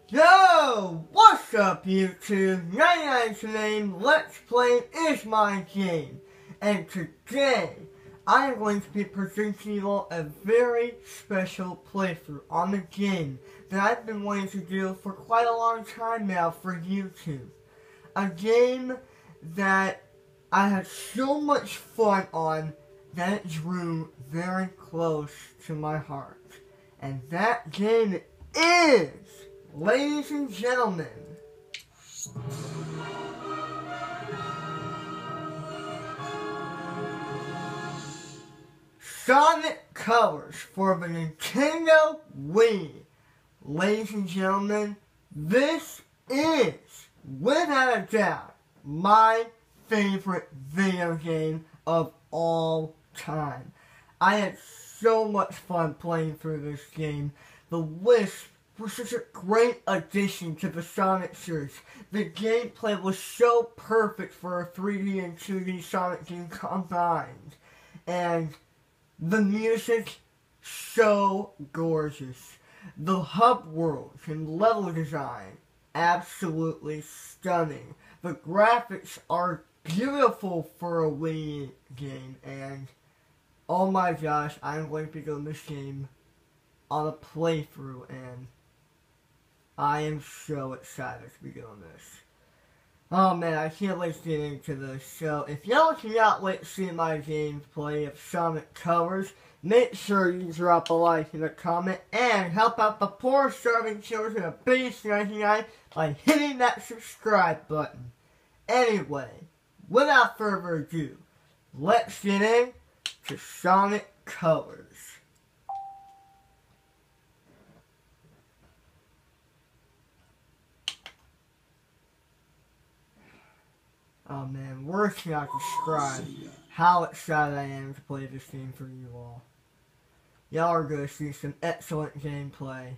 Yo! What's up, YouTube? 99's name, Let's Play Is My Game. And today, I am going to be presenting you all a very special playthrough on the game that I've been wanting to do for quite a long time now for YouTube. A game that I had so much fun on that it drew very close to my heart. And that game is, ladies and gentlemen, Sonic Colors for the Nintendo Wii. Ladies and gentlemen, this is, without a doubt, my favorite video game of all time. I had so much fun playing through this game. The Wisp was such a great addition to the Sonic series. The gameplay was so perfect for a 3D and 2D Sonic game combined. And the music, so gorgeous. The hub worlds and level design, absolutely stunning. The graphics are beautiful for a Wii game, and oh my gosh, I'm going to be doing this game on a playthrough, and I am so excited to be doing this. Oh man, I can't wait to get into this. So, if y'all cannot wait to see my gameplay of Sonic Colors, make sure you drop a like and a comment, and help out the poor starving children of Base 99 by hitting that subscribe button. Anyway, without further ado, let's get into Sonic Colors. Oh man, words cannot describe how excited I am to play this game for you all. Y'all are going to see some excellent gameplay.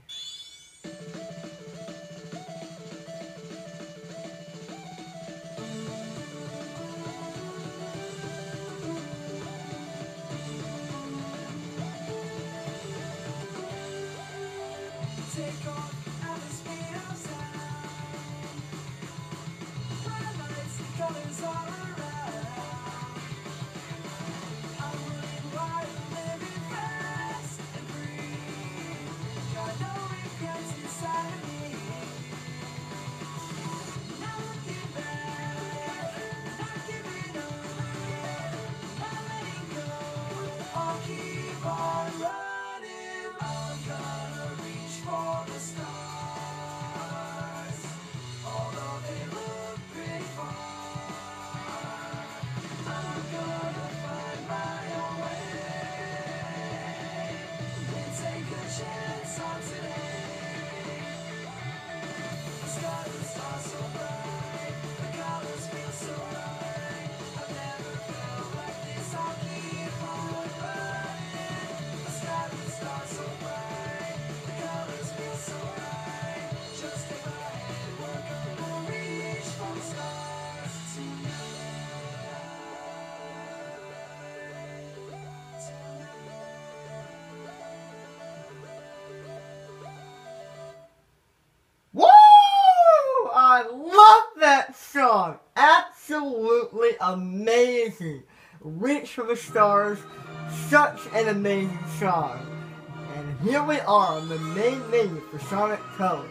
I love that song! Absolutely amazing! Reach for the Stars, such an amazing song. And here we are on the main menu for Sonic Colors.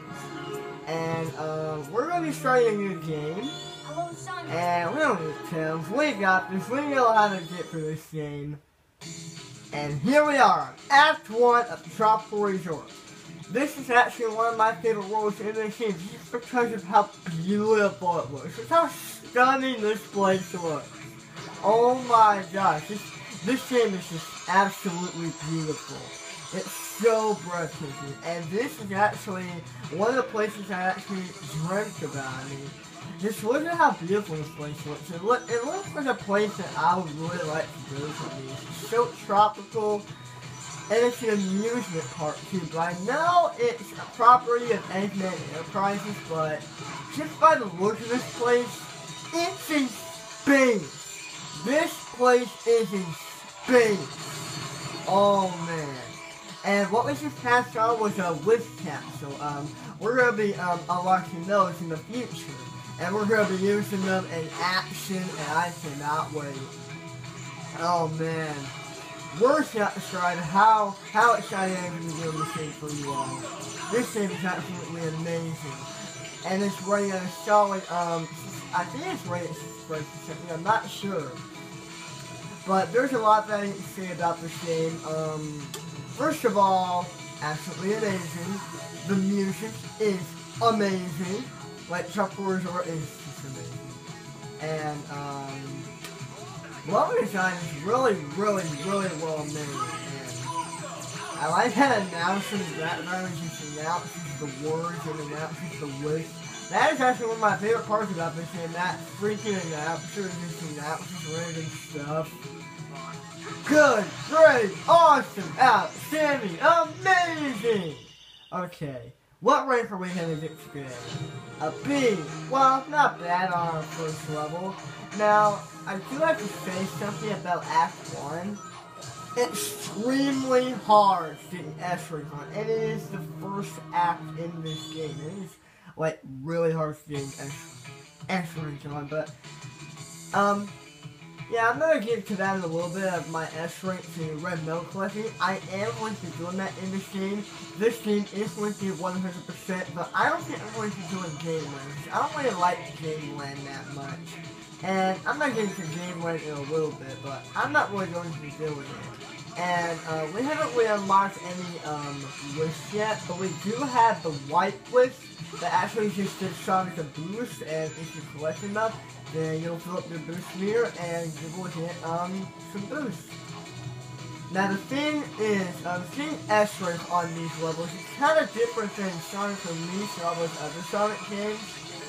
And we're going to be starting a new game. And we don't need terms, we got this, we know how to get through this game. And here we are, Act 1 of Tropical Resort. This is actually one of my favorite worlds in this game, just because of how beautiful it looks. Just how stunning this place looks. Oh my gosh, this game is just absolutely beautiful. It's so breathtaking, and this is actually one of the places I actually dreamt about. I mean, just look at how beautiful this place looks. It looks like a place that I would really like to go to. It's so tropical. And it's an amusement park too, but I know it's a property of Eggman Enterprises, but just by the look of this place, it's in space. This place is in space. Oh man. And what we just passed on was a wish capsule. We're going to be unlocking those in the future. And we're going to be using them in action, and I cannot wait. Oh man. Words cannot describe how excited I am to be doing this game for you all. This game is absolutely amazing. And it's rated at a solid, I think it's rated at 6%, I'm not sure. But there's a lot that I need to say about this game. First of all, absolutely amazing. The music is amazing. Like Tropical Resort is just amazing. And level design is really well made. And I like how it announces that just announces the words and announces the wish. That is actually one of my favorite parts about this game. That freaking announcer just announces random stuff. Good, great, awesome, outstanding, amazing! Okay, what rank are we gonna get today? A B. Well, not bad on our first level. Now, I do have to say something about Act 1. Extremely hard to get S rank on, and it is the first act in this game. It is, like, really hard to get S rank on, but, yeah, I'm gonna get to that in a little bit of my S rank to Red Milk collecting. I am going to be doing that in this game. This game is going to be 100%, but I don't think I'm going to be doing Game Land. I don't really like Game Land that much. And I'm not getting to Game Land in a little bit, but I'm not really going to be doing it. And we haven't really unlocked any wish yet, but we do have the white wish that actually just gives Sonic a boost, and if you collect enough, then you'll fill up your boost meter and you will get some boost. Now the thing is, seeing S rank on these levels is kind of different than Sonic Unleashed and all those other Sonic games.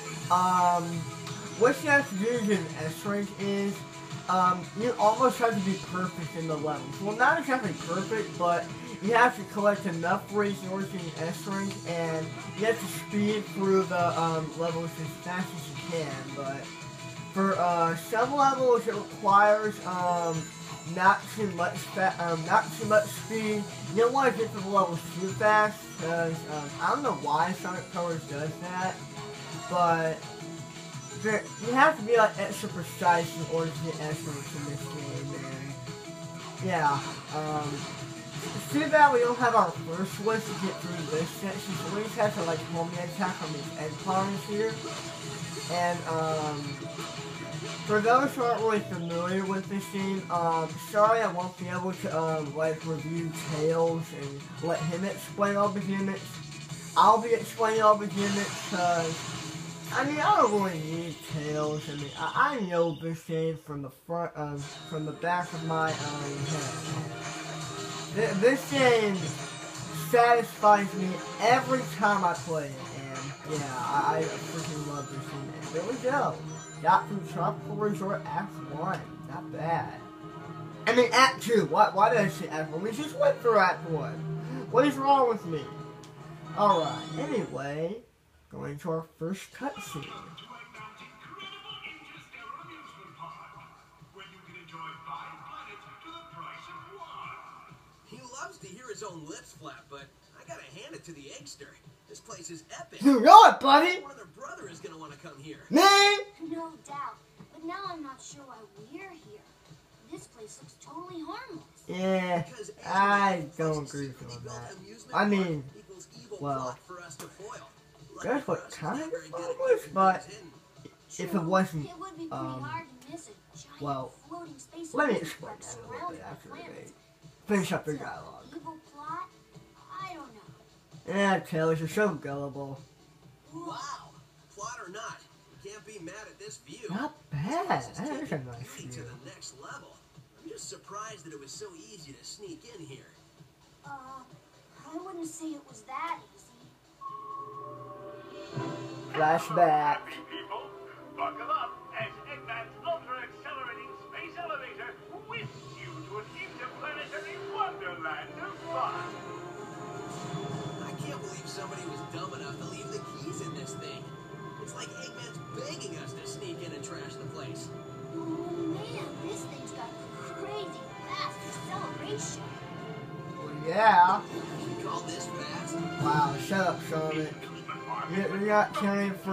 What you have to do to get an S rank is, you almost have to be perfect in the levels. Well, not exactly perfect, but you have to collect enough resources in S rank, and you have to speed through the levels as fast as you can. But for some levels, it requires not too much speed. You don't want to get to the levels too fast, because I don't know why Sonic Colors does that, but you have to be like extra precise in order to get S rank in this game. And yeah, it's too bad we don't have our first wish to get through this section, so we just have to like homing attack on these egg pawns here. And for those who aren't really familiar with this game, sorry I won't be able to like review Tails and let him explain all the gimmicks. I'll be explaining all the gimmicks, because I mean, I don't really need Tails. I mean, I know this game from the front, from the back of my head. This game satisfies me every time I play it, and yeah, I freaking love this game. And there we go. Got through Tropical Resort Act 1. Not bad. I mean, Act 2. Why did I say Act 1? We just went through Act 1. What is wrong with me? Alright, anyway, going to our first cutscene. He loves to hear his own lips flap, but I gotta hand it to the Eggster. This place is epic. You know it, buddy! One of their brother is gonna want to come here. Me? No doubt. But now I'm not sure why we're here. This place looks totally harmless. Yeah, I don't agree with you on that. I mean, well, that's what kind of harmless, but if it wasn't, It would be pretty hard to miss a giant well, floating space let me amusement explain park that a little surrounded bit by after planets. they finish up their It's a dialogue. evil plot? I don't know. Yeah, Tails, you're so gullible. Wow. Plot or not, you can't be mad at this view. Not bad. That is a nice Beauty to view. the next level. I'm just surprised that it was so easy to sneak in here. I wouldn't say it was that easy. Flashback. People, buckle up as Eggman's ultra-accelerating space elevator whisks you to a interplanetary wonderland of fun. I can't believe somebody was dumb enough to leave the keys in this thing. It's like Eggman's begging us to sneak in and trash the place. Oh man, this thing's got crazy fast acceleration. Well, yeah. You call this fast? Wow, shut up, Sonic. You're not caring for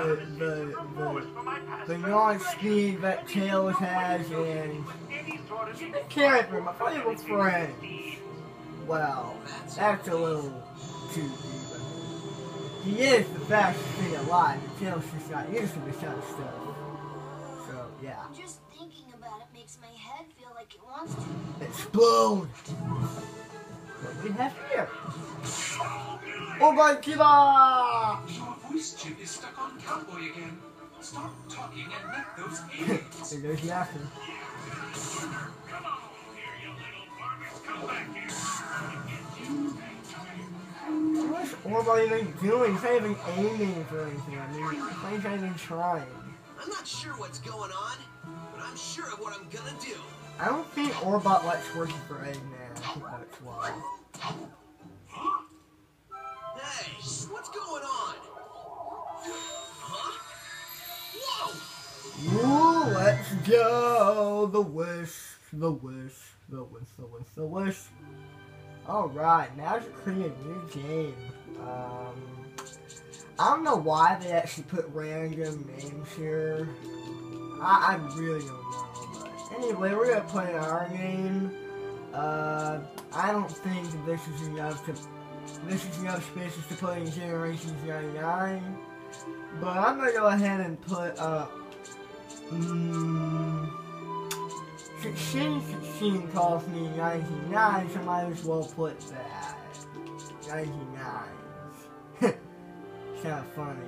the yawn speed that Tails has, and you're caring for my favorite friend. Well, that's a little too deep. He is the fastest thing alive, and Tails just not used to this kind of stuff. So, yeah. Just thinking about it makes my head feel like it wants to Explode! What do we have here? Oh my god! Your voice chip is stuck on Cowboy again. Stop talking and let those aliens. There goes the actor. Come on here, you little varmints. Come back here. What's Orbot even doing? He's not even aiming for anything. I mean, he's not even trying. I'm not sure what's going on, but I'm sure of what I'm gonna do. I don't think Orbot likes working for Eggman. I think that's why. Hey, what's going on? Huh? Whoa! Ooh, let's go! The wisp, the wisp, the wisp, the wisp, the wisp. Alright, now to create a new game. I don't know why they actually put random names here. I really don't know. But anyway, we're gonna play our game. I don't think this is enough spaces to put in Generations 99. But I'm gonna go ahead and put Since 16 calls me 99, so I might as well put that. 99. It's kind of funny.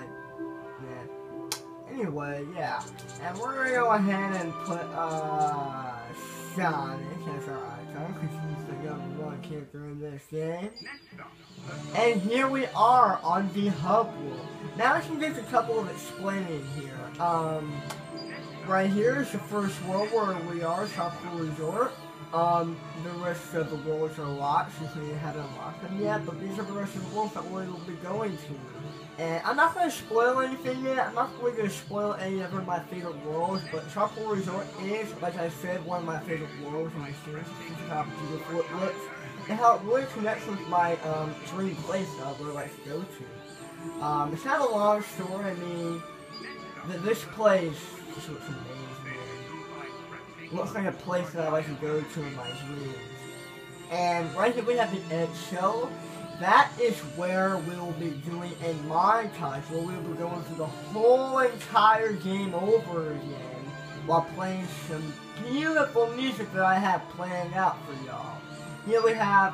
Yeah. Anyway, yeah. And we're gonna go ahead and put Sonic as our icon, because he's the number one character in this game. And here we are on the hub world. Now I can get a couple of explaining here. Right here is the first world where we are, Tropical Resort. The rest of the worlds are locked since we haven't unlocked them yet, but these are the rest of the worlds that we will be going to. And I'm not going to spoil anything yet. I'm not really going to spoil any of my favorite worlds, but Tropical Resort is, like I said, one of my favorite worlds in the series. This is how beautiful it looks, and how it really connects with my dream place that I would like to go to. It's not a long story. I mean, this place just looks amazing. Looks like a place that I like to go to in my dreams. And right here we have the Eggshell. That is where we will be doing a montage where we will be going through the whole entire game over again while playing some beautiful music that I have planned out for y'all. Here we have,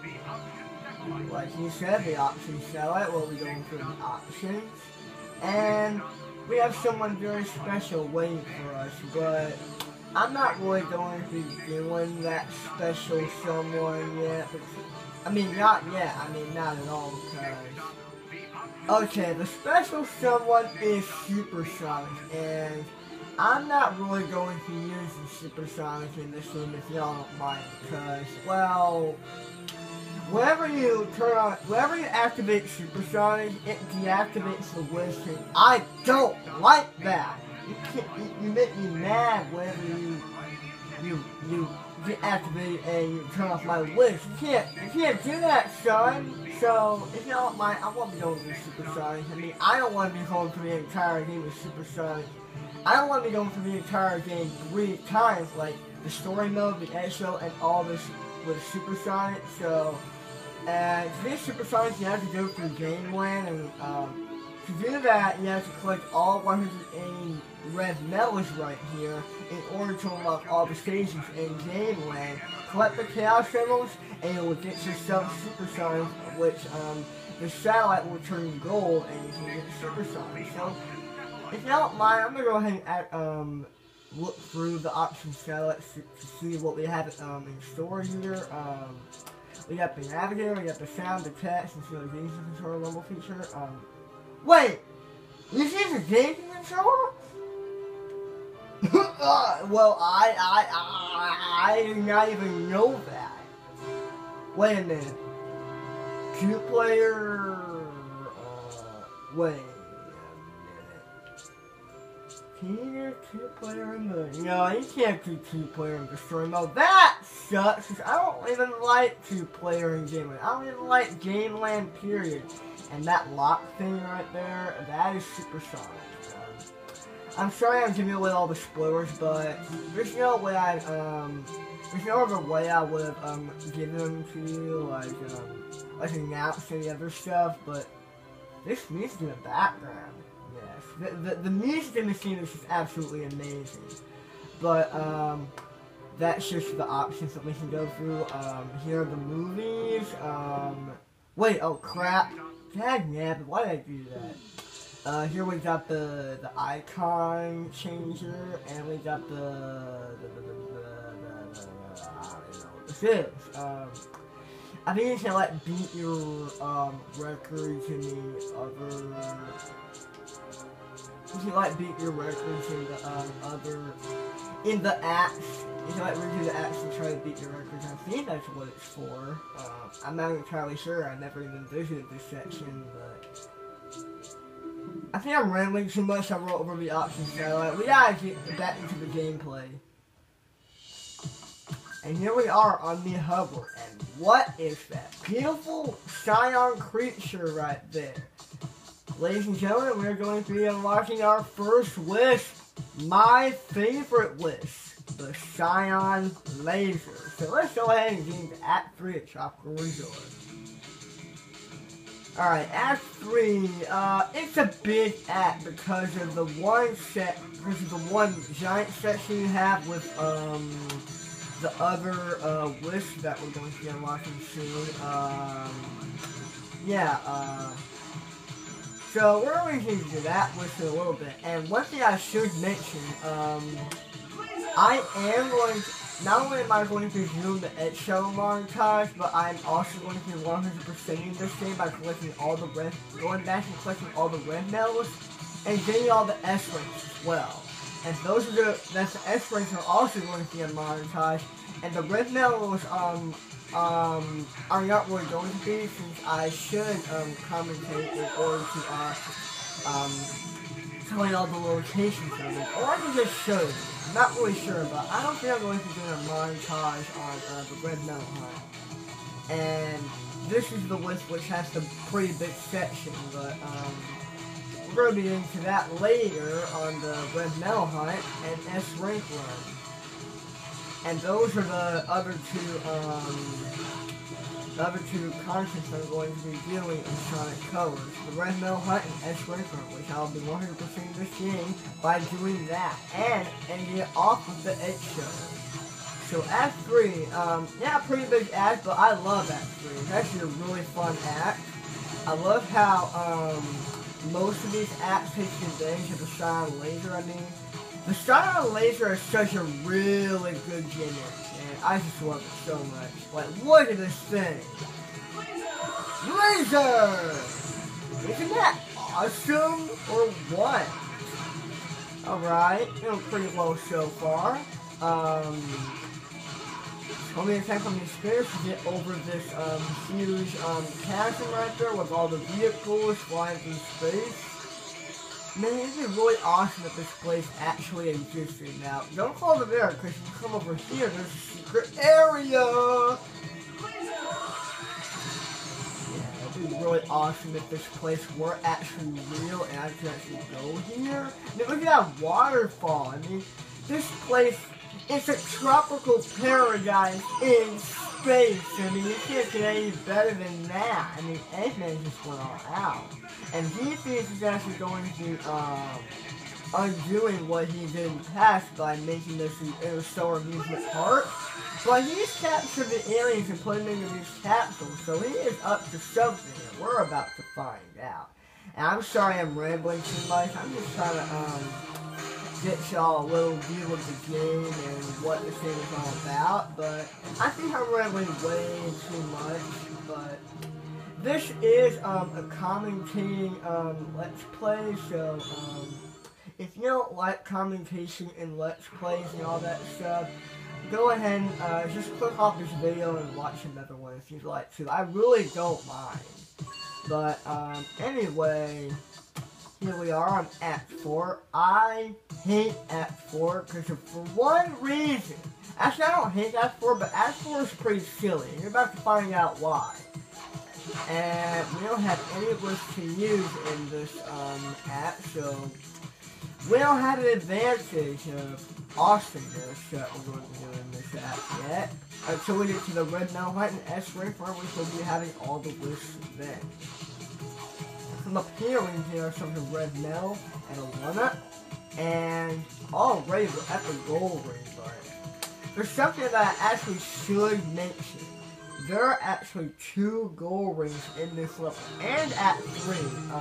like he said, the option satellite where we're going through the options. And we have someone very special waiting for us, but I'm not really going to be doing that special someone yet. I mean, not yet. I mean, not at all, because... Okay, the special someone is Supersonic, and I'm not really going to use the Supersonic in this game if y'all don't mind, because, well... Whenever you activate Supersonic, it deactivates the wish, and I don't like that! You make me mad whenever you deactivate and you turn off my wish. You can't do that, son. So if you don't mind, I won't be going through Supersonic. I mean, I don't want to be going through the entire game with Supersonic. I don't want to be going through the entire game 3 times, like the story mode, the Eggshell, and all this with Supersonic. So, to do Supersonic, you have to go through Game Land, and to do that, you have to collect all 180 red medals right here in order to unlock all the stations in Game Land. Collect the Chaos Emeralds, and you will get yourself Supersonic, which the satellite will turn gold, and you can get Supersonic. So, if you don't mind, I'm gonna go ahead and look through the options satellite to see what we have in store here. We got the navigator, we got the sound, the text, and see the game controller level feature. Wait! This is a game controller? Well, I did not even know that. Wait a minute. 2-player... wait a minute. Can you do 2-player in the... No, you can't do 2-player in the story mode. That sucks, because I don't even like 2-player in Gameland. I don't even like Gameland, period. And that lock thing right there, that is supersonic. I'm sorry I'm giving away all the spoilers, but there's no way there's no other way I would have given them to you, like announced any other stuff, but this music in the background, yes. The music in the scene is just absolutely amazing. But that's just the options that we can go through. Here are the movies. Wait, oh crap. Dagnabbit, why did I do that? Here we got the icon changer, and we got I don't know what this is. I think you can like beat your records in the other. You can like beat your records in the apps. You can like redo the apps and try to beat your records. I think that's what it's for. I'm not entirely sure. I never even visited this section, but I think I'm rambling too much. I wrote over the options. So we gotta get back into the gameplay. And here we are on the hover. And what is that beautiful Scion creature right there? Ladies and gentlemen, we're going to be unlocking our first wish. My favorite wish. The Scion Laser. So let's go ahead and get into Act 3 at Tropical Resort. Alright, Act 3, it's a big act because of the one giant section you have with, the other, wish that we're going to be unlocking soon. So we're going to do that wish in a little bit. And one thing I should mention, I am going to, not only am I going to be doing the Edge Shuttle montage, but I'm also going to be 100%ing this game by collecting all the going back and collecting all the red medals, and getting all the S ranks as well. And those are the S ranks are also going to be a montage, and the red medals, are not really going to be, since I should, commentate in order to, tell you all the locations of it. Or I can just show you. I'm not really sure, but I don't think I'm going to be doing a montage on the red medal hunt. And this is the list which has the pretty big section, but we're going to be into that later on the red medal hunt and S rank run. And those are the other two contents I'm going to be doing in Sonic Colors. The red medal hunt and S rank run, which I'll be 100% this game by doing that. And ending it off with the Edge Shuttle. So Act 3, yeah, pretty big act, but I love Act 3. It's actually a really fun act. I love how, most of these acts take advantage of the Scion Laser. I mean, the Scion Laser is such a really good gimmick, and I just love it so much. Like, look at this thing! Laser! Isn't that awesome, or what? Alright, pretty low so far. Only attack from the spirits to get over this huge chasm right there with all the vehicles flying through space. Man, it'd be really awesome if this place actually existed. Now, don't fall over there, because if you come over here, there's a secret area! Yeah, it'd be really awesome if this place were actually real and I could actually go here. I mean, look at that waterfall. I mean, this place, it's a tropical paradise in space. I mean, you can't get any better than that. I mean, Eggman just went all out. And he thinks he's actually going to be undoing what he did in the past by making this an interstellar amusement park. But he's captured the aliens and put them into these capsules, so he is up to something, and we're about to find out. And I'm sorry I'm rambling too much. I'm just trying to get y'all a little view of the game and what this game is all about. But I think I'm rambling way too much. But this is a commentating Let's Play, so if you don't like commentation and Let's Plays and all that stuff, go ahead and just click off this video and watch another one if you'd like to. I really don't mind. But anyway, here we are on Act 4. I hate Act 4 because for one reason. Actually, I don't hate Act 4, but Act 4 is pretty silly. You're about to find out why. And we don't have any lists to use in this act, so we don't have an advantage of awesomeness that we're going to do in this act yet. Until we get to the Red Metal Hunt and S-Rank, where we will be having all the lists then. From up here, we can hear some of Red Metal and a 1-up. And already we're at the gold ring, but there's something that I actually should mention. There are actually 2 gold rings in this level, and at 3.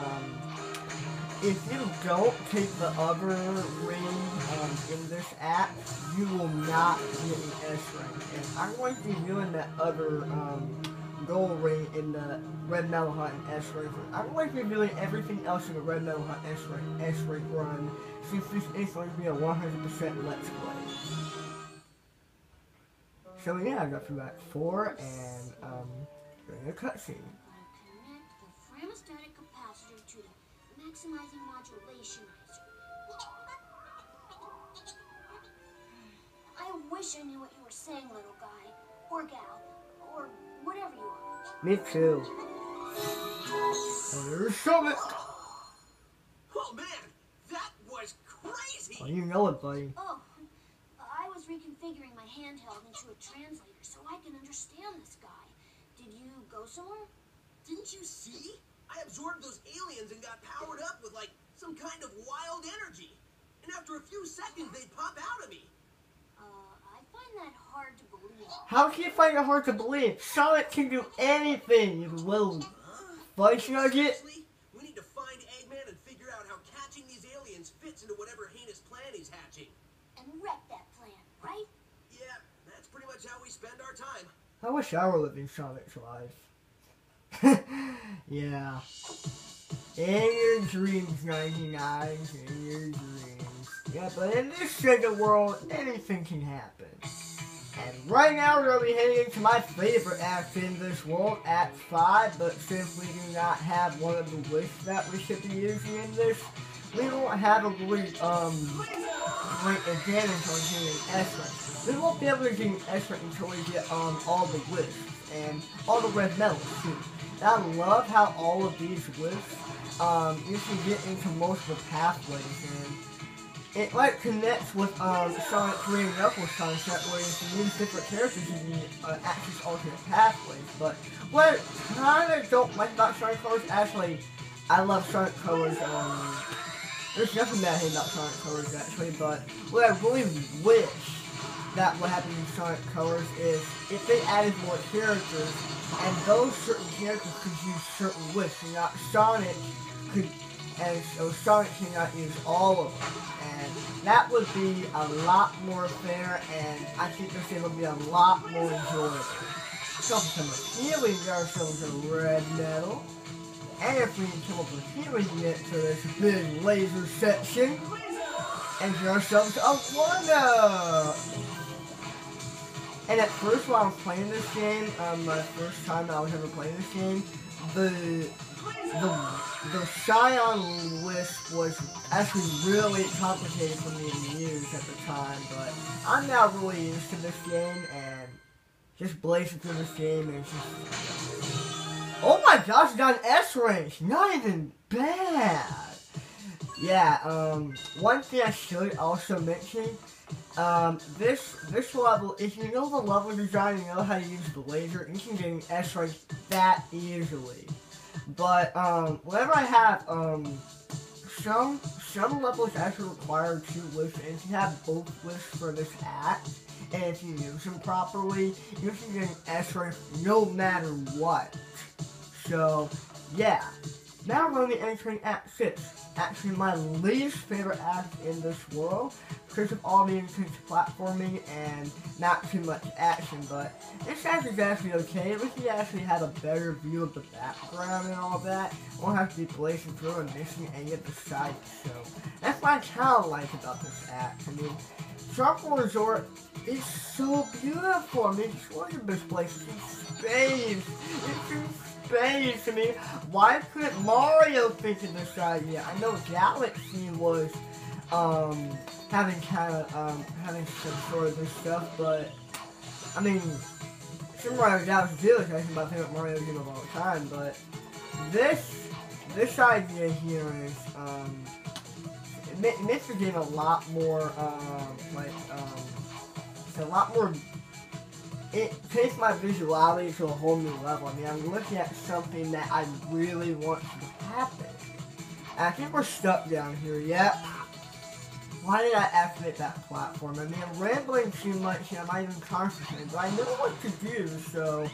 If you don't take the other ring in this act, you will not get an S rank. And I'm going to be doing that other gold ring in the Red Metal Hunt and S rank. I'm going to be doing everything else in the Red Metal Hunt S rank run, since this is going to be a 100% Let's Play. So yeah, I got through Act 4 and doing a cutscene. Connect the thermostatic capacitor to the maximizing modulationizer. I wish I knew what you were saying, little guy, or gal, or whatever you are. Me too. There's Summit! Oh man, that was crazy! Oh, you know it, buddy. Oh, I was reconfiguring my handheld into a translator so I can understand this guy. Did you go somewhere? Didn't you see? I absorbed those aliens and got powered up with like some kind of wild energy. And after a few seconds, they'd pop out of me. I find that hard to believe. How can you find it hard to believe? Sonic can do anything, you little fudge nugget. Honestly, we need to find Eggman and figure out how catching these aliens fits into whatever heinous plan he's hatching. And wreck that plan, right? Yeah, that's pretty much how we spend our time. I wish I were living Sonic's life. Yeah. In your dreams, 99, in your dreams. Yeah, but in this Sega world, anything can happen. And right now we're going to be heading into my favorite act in this world, Act 5, but since we do not have one of the lists that we should be using in this, we won't have a really, great advantage on getting S-Rank. We won't be able to get an S-Rank until we get, all the lists, and all the red medals, too. And I love how all of these lists, you can get into multiple pathways, and it like connects with Sonic 3 and Knuckles concept where you can use different characters and you access alternate pathways. But what I kind of don't like about Sonic Colors, actually, I love Sonic Colors. There's nothing bad here about Sonic Colors actually, but what I really wish that would happen in Sonic Colors is if they added more characters and those certain characters could use certain lists, and not Sonic could. And so Sonic cannot use all of them, and that would be a lot more fair, and I think this game would be a lot more enjoyable. So some healing, there are some of red metal, and if we can come up with healing unit to this big laser section, and get ourselves a 1-up! And at first while I was playing this game, my first time I was ever playing this game, the Scion list was actually really complicated for me to use at the time, but I'm now really used to this game and just blazing through this game and just... Oh my gosh, got an S rank! Not even bad! Yeah, one thing I should also mention, this level, if you know the level design and you know how to use the laser, you can get an S rank that easily. But, whenever I have, some levels actually require 2 lists, and if you have both lists for this act, and if you use them properly, you can get an S rank no matter what. So, yeah. Now we're going to be entering Act 6. Actually, my least favorite act in this world, because of all the intense platforming and not too much action, but this act is actually okay. At least you actually have a better view of the background and all that. Won't have to be blazing through and missing any of the sides, so that's what I kind of like about this act. I mean, Tropical Resort is so beautiful. I mean, it's one of the best places in space. It's in space. I mean, why couldn't Mario think of this idea? I know Galaxy was having having some sort of this stuff, but I mean, Super Mario Galaxy 2 is actually my favorite Mario game of all time. But this idea here is it makes the game a lot more it's a lot more. It takes my visuality to a whole new level. I mean, I'm looking at something that I really want to happen. And I think we're stuck down here. Yep. Why did I activate that platform? I mean, I'm rambling too much and I'm not even concentrating, but I know what to do, so,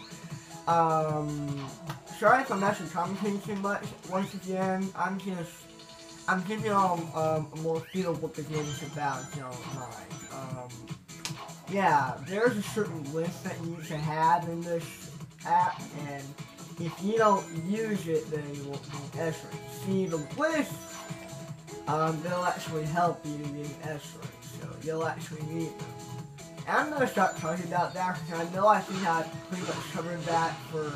sorry if I'm actually commentating too much. Once again, I'm giving you all, a more feel of what the game is about, if you don't mind. Yeah, there's a certain list that you need to have in this app, and if you don't use it, then you won't be S-rank. See, the list, they'll actually help you in S-rank, so you'll actually need them. And I'm going to start talking about that, because I know I think I pretty much covered that for,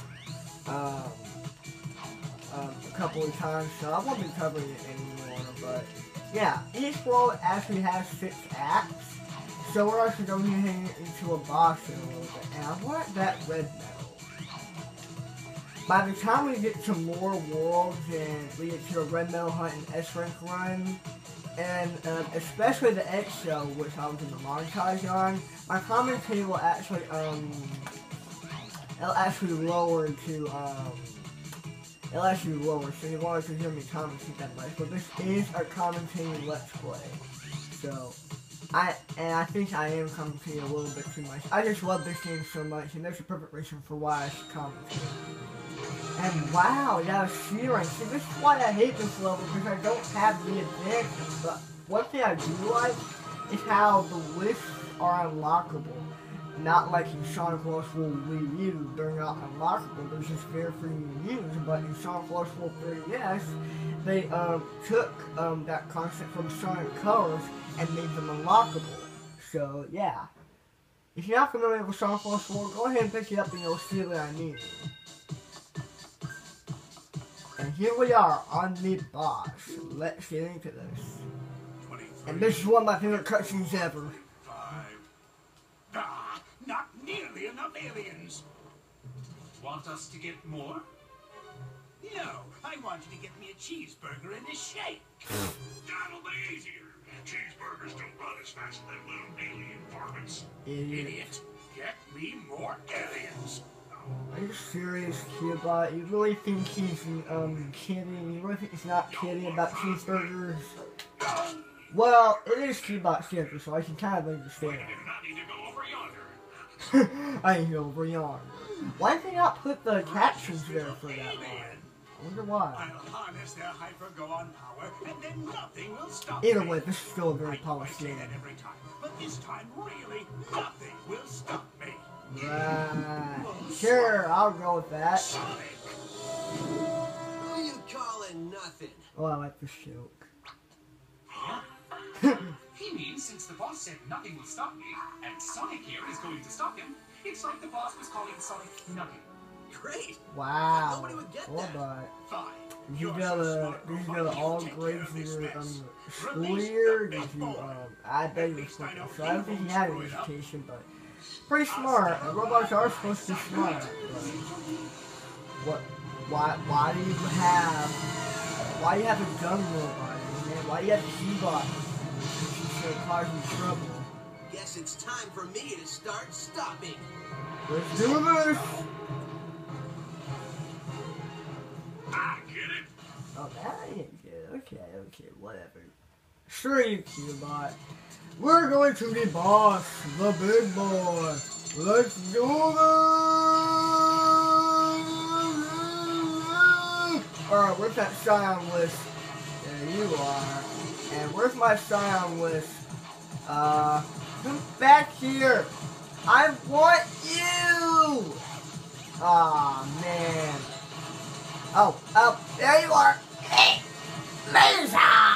a couple of times, so I won't be covering it anymore, but, yeah, each world actually has 6 acts. So we're actually going to be heading into a boss in a little bit, and I want that red medal. By the time we get to more worlds and we get to a red medal hunt and S-rank run, and especially the X show, which I was in the montage on, my commentary will actually it'll actually lower to it'll actually lower, so you won't actually hear me commentate that much. But this is a commentating let's play, so. I think I am commentating a little bit too much. I just love this game so much, and there's a perfect reason for why I should commentate. And wow, yeah, C-rank. See, this is why I hate this level, because I don't have the advantage. But one thing I do like is how the lists are unlockable. Not like in Sonic Lost World Wii U, they're not unlockable, they're just there for you to use. But in Sonic Lost World 3DS, they took that concept from Sonic Colors and made them unlockable. So, yeah. If you're not familiar with Sonic Lost World, go ahead and pick it up and you'll see what I mean. And here we are on the boss. Let's get into this. And this is one of my favorite cutscenes ever. Not nearly enough aliens. Want us to get more? No, I want you to get me a cheeseburger and a shake. That'll be easier. Cheeseburgers don't run as fast as them little alien varmints. Idiot, get me more aliens. Are you serious, Cubot? You really think he's kidding? You really think he's not kidding about cheeseburgers? Well, it is Cubot's character, so I can kind of understand. I need to go over yonder. Why did they not put the captions there for that line? I wonder why. I'll harness their hyper-go-on power, and then nothing will stop Either me. way, this is still a very polished I say game. that every time, but this time, really, nothing will stop me. Right. Sure, I'll go with that. Sonic! Who you calling nothing? Oh, I like this joke. Huh? He means since the boss said nothing will stop me, and Sonic here is going to stop him, it's like the boss was calling Sonic nothing. Great. Wow. Nobody would get Hold that. on. Fine. Did you You're go so to smart, all take care grades of in this your mess. school Release year? the Did big you boy. I bet At you least I were know so I don't think he you had an won't screw it up. education, but pretty smart. And robots are supposed to be smart. But why do you have a gun robot, man? Why do you have a T-bot? It's gonna cause you trouble. Guess it's time for me to start stopping. Let's do this! I get it. Oh, that ain't good. Okay, whatever. Screw you, Q-bot. We're going to the boss, the big boy. Let's do this! Alright, where's that Scion list? There you are. And where's my Scion list? Come back here! I want you! Aw, man. Oh, there you are! Hey! Mesa!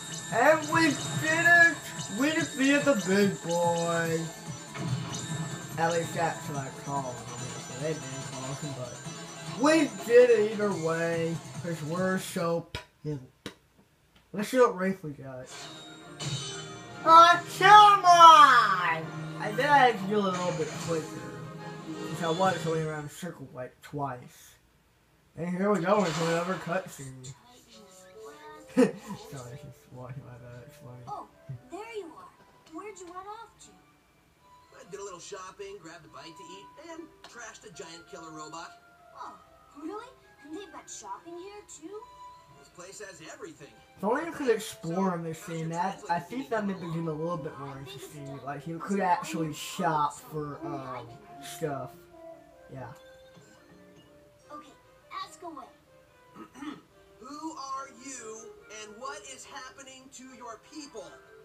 And we did it! We defeated the big boy. At least that's what I call them. So they didn't call them, but we did it either way, because we're so pimp. Let's see what race we got. Oh, come on! I bet I had to do a little bit quicker. Since I was going around the circle like twice. And here we go into another cutscene. Sorry, she's walking by that. It's funny. Oh, there you are. Where'd you run off to? I did a little shopping, grabbed a bite to eat, and trashed a giant killer robot. Oh, really? And they've got shopping here too? This place has everything. If only you could explore in this scene, that I think that made the game a little bit more interesting. Like you could actually shop for stuff. Yeah. Okay, ask away. Who are you, and what is happening to your people?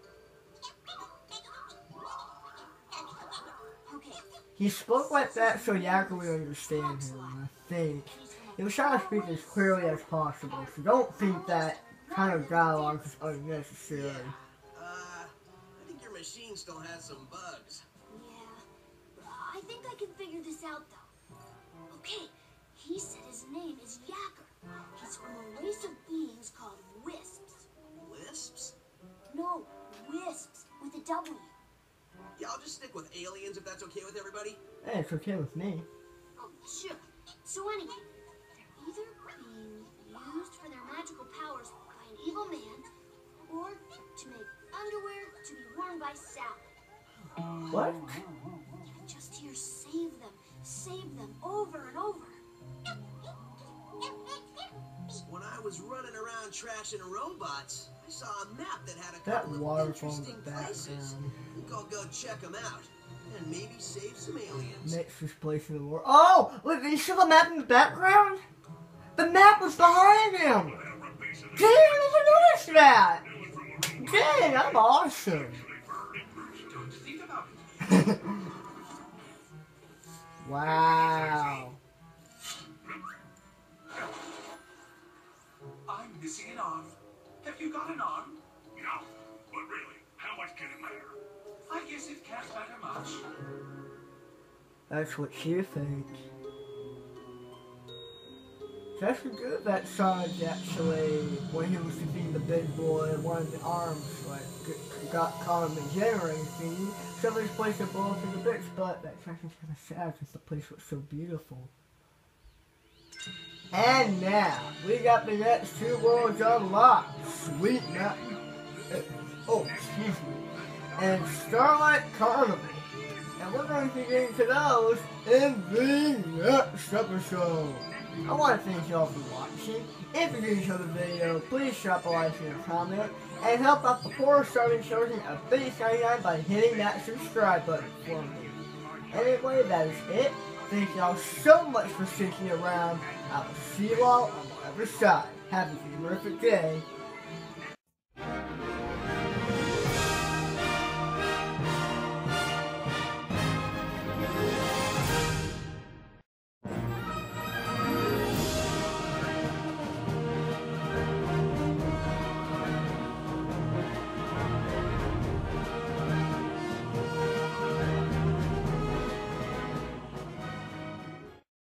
Okay. He spoke like that so Yaku would understand him, I think. He was trying to speak as clearly as possible, so don't think that kind of dialogue is unnecessary. I think your machine still has some bugs. Yeah. I think I can figure this out though. Okay, he said his name is Yacker. He's from a race of beings called Wisps. Lisps? No, Wisps with a W. Yeah, I'll just stick with aliens if that's okay with everybody. Hey, it's okay with me. Oh, sure. So anyway, they're either being used for their magical powers by an evil man, or to make underwear to be worn by Sally. What? I just hear save them over and over. When I was running around trashing robots, I saw a map that had a That couple of waterfall in the interesting places. background I think I'll go check them out, and maybe save some aliens. makes this place in the world. Oh! Look, did you see the map in the background? The map was behind him! Dang, I didn't notice that! Dang, I'm awesome! Don't think about it. Wow. I'm missing an arm. Have you got an arm? No, but really, how much can it matter? I guess it can't matter much. That's what she thinks. That's good that Sonic actually, when he was defeating the big boy, one of the arms, like, got caught in the generating thing. Somebody's placed a ball through the bits, but that's actually kind of sad because the place was so beautiful. And now, we got the next two worlds unlocked. Sweet Mountain. Oh, excuse me. And Starlight Carnival. And we're going to be getting to those in the next episode. I want to thank y'all for watching. If you did enjoy the video, please drop a like and a comment. And help out the poor starting children of Base 99 by hitting that subscribe button for me. Anyway, that is it. Thank y'all so much for sticking around. I will see you all on the other side. Have a terrific day.